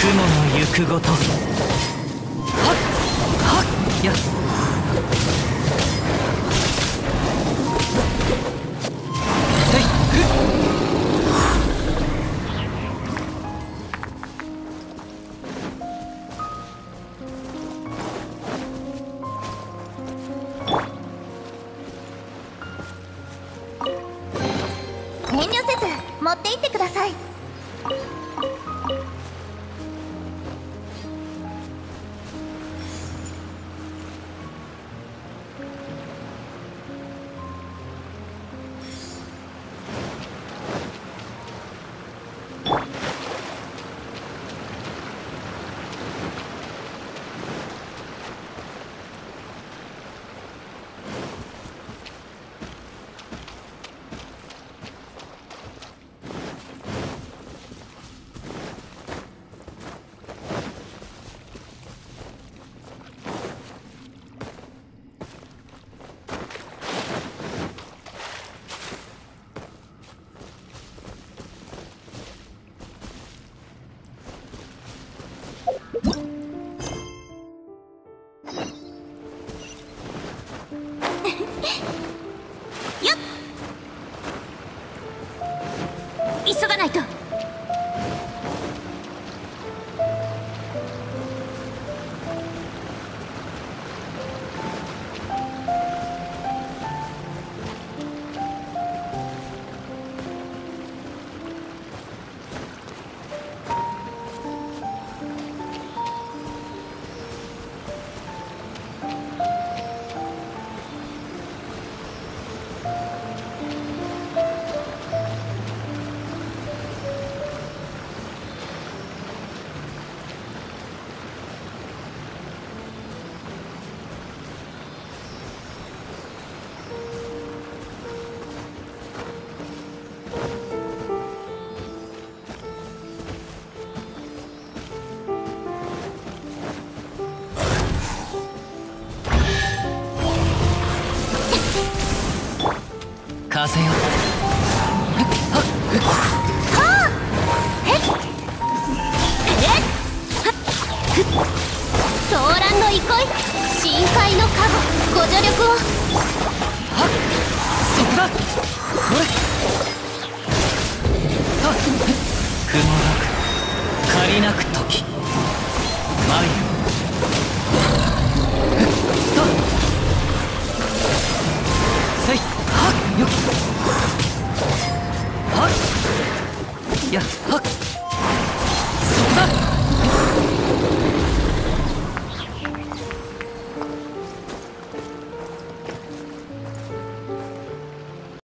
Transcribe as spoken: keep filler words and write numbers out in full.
雲の行くごと。はっはっやっせいふっ。 遠慮せず持って行ってください。急がないと。 風よ。 騒乱の憩い、深海の加護、ご助力を。 はっそこだ。これはっ雲なく借りなく時眉はっせいはっよっはっやっはっそこだ。